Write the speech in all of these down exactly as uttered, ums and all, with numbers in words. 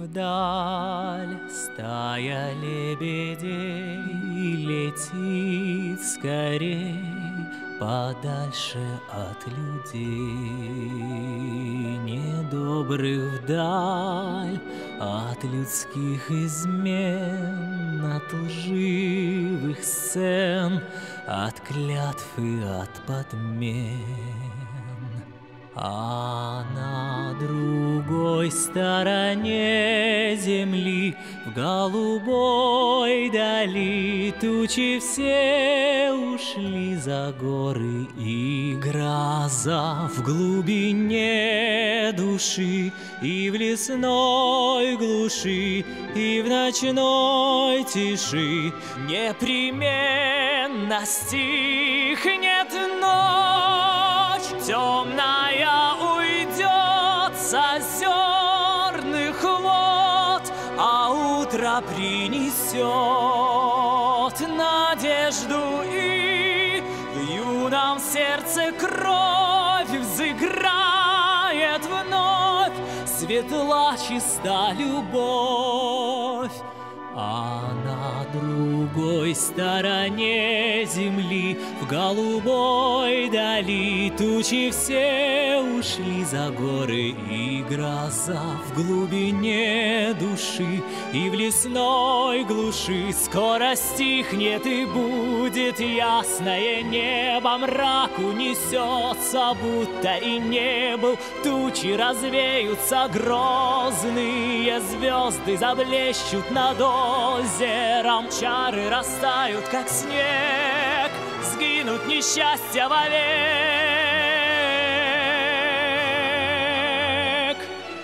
вдаль стая лебедей летит скорей подальше от людей недобрых вдаль, от людских измен, от лживых сцен, от клятв и от подмен. А на другой стороне земли, в голубой дали, тучи все ушли за горы, и гроза в глубине души, и в лесной глуши, и в ночной тиши непременно стихнет ночь. Темная уйдет с озерных вод, а утро принесет надежду, и в юном сердце кровь взыграет вновь, светла чиста любовь. А на другой стороне земли, в голубой дали, тучи все ушли за горы, и гроза в глубине души, и в лесной глуши скоро стихнет, и будет ясное небо. Мрак унесется, будто и не был, тучи развеются, грозные звезды заблещут над озером, чары растают, как снег, сгинут несчастья вовек.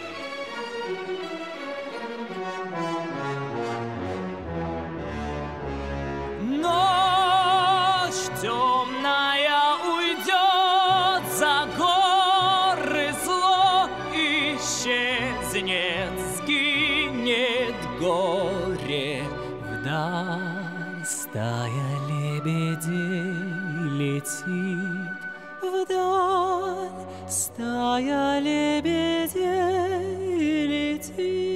Ночь темная уйдет за горы, зло исчезнет, сгинет горе. Вдаль стая лебедей летит, вдаль стая лебедей летит.